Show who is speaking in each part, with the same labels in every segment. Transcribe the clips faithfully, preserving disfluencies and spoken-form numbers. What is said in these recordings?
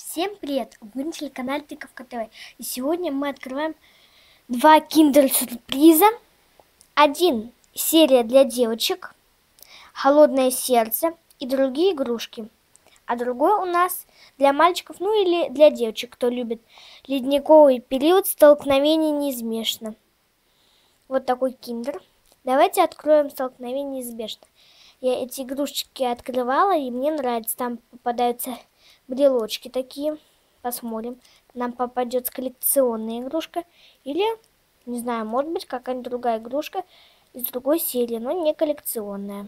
Speaker 1: Всем привет! Вы на телеканале Тыковка ТВ. И сегодня мы открываем два киндер-сюрприза. Один серия для девочек, холодное сердце и другие игрушки. А другой у нас для мальчиков, ну или для девочек, кто любит ледниковый период, столкновение неизбежно. Вот такой киндер. Давайте откроем столкновение неизбежно. Я эти игрушечки открывала, и мне нравится. Там попадаются брелочки такие. Посмотрим. Нам попадется коллекционная игрушка. Или, не знаю, может быть, какая-нибудь другая игрушка из другой серии, но не коллекционная.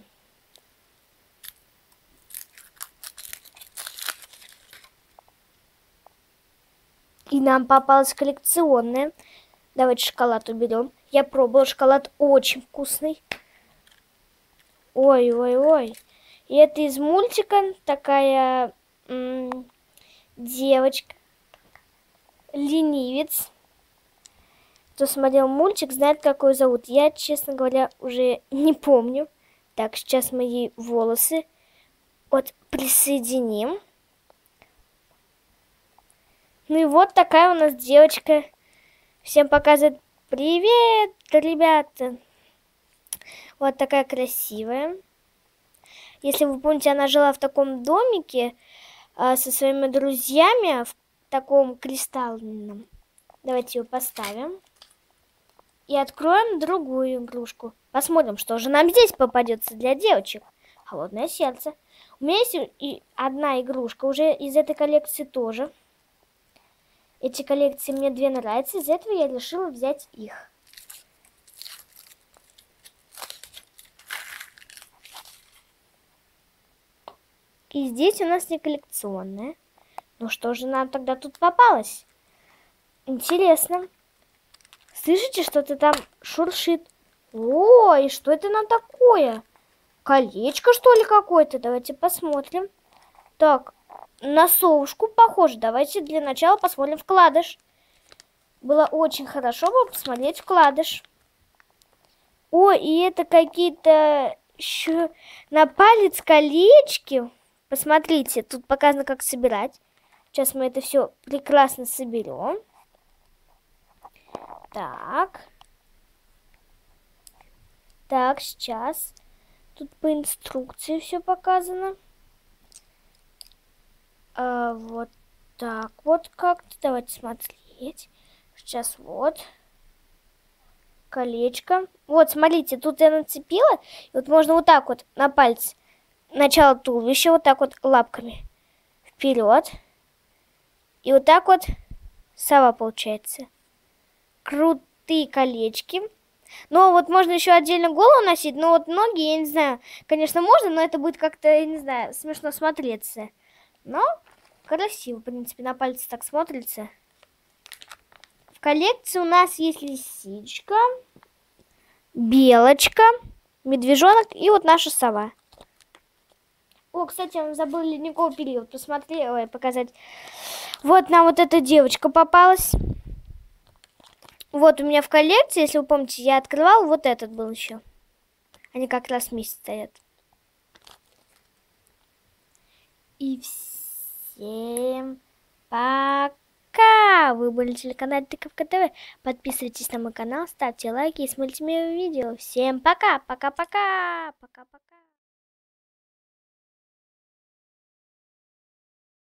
Speaker 1: И нам попалась коллекционная. Давайте шоколад уберем. Я пробовала, шоколад очень вкусный. Ой-ой-ой. И это из мультика такая м- девочка. Ленивец. Кто смотрел мультик, знает, как ее зовут. Я, честно говоря, уже не помню. Так, сейчас мы ей волосы вот присоединим. Ну и вот такая у нас девочка. Всем показывает привет, ребята. Вот такая красивая. Если вы помните, она жила в таком домике а, со своими друзьями, в таком кристальном. Давайте ее поставим. И откроем другую игрушку. Посмотрим, что же нам здесь попадется для девочек. Холодное сердце. У меня есть и одна игрушка уже из этой коллекции тоже. Эти коллекции мне две нравятся. Из этого я решила взять их. И здесь у нас не коллекционная. Ну что же нам тогда тут попалось? Интересно. Слышите, что-то там шуршит? Ой, что это нам такое? Колечко, что ли, какое-то? Давайте посмотрим. Так, на совушку похоже. Давайте для начала посмотрим вкладыш. Было очень хорошо бы посмотреть вкладыш. Ой, и это какие-то еще на палец колечки. Посмотрите, тут показано, как собирать. Сейчас мы это все прекрасно соберем. Так. Так, сейчас. Тут по инструкции все показано. А, вот так вот как-то. Давайте смотреть. Сейчас вот. Колечко. Вот, смотрите, тут я нацепила. И вот можно вот так вот на палец. Начало туловища, вот так вот лапками. Вперед. И вот так вот сова получается. Крутые колечки. Но вот можно еще отдельно голову носить, но вот ноги, я не знаю, конечно, можно, но это будет как-то, я не знаю, смешно смотреться. Но красиво, в принципе, на пальце так смотрится. В коллекции у нас есть лисичка, белочка, медвежонок и вот наша сова. О, кстати, я забыла ледниковый период, посмотрела, показать. Вот нам вот эта девочка попалась. Вот у меня в коллекции, если вы помните, я открывала, вот этот был еще. Они как раз вместе стоят. И всем пока! Вы были на телеканале Тыковка ТВ. Подписывайтесь на мой канал, ставьте лайки и смотрите мои видео. Всем пока! Пока-пока! Пока-пока!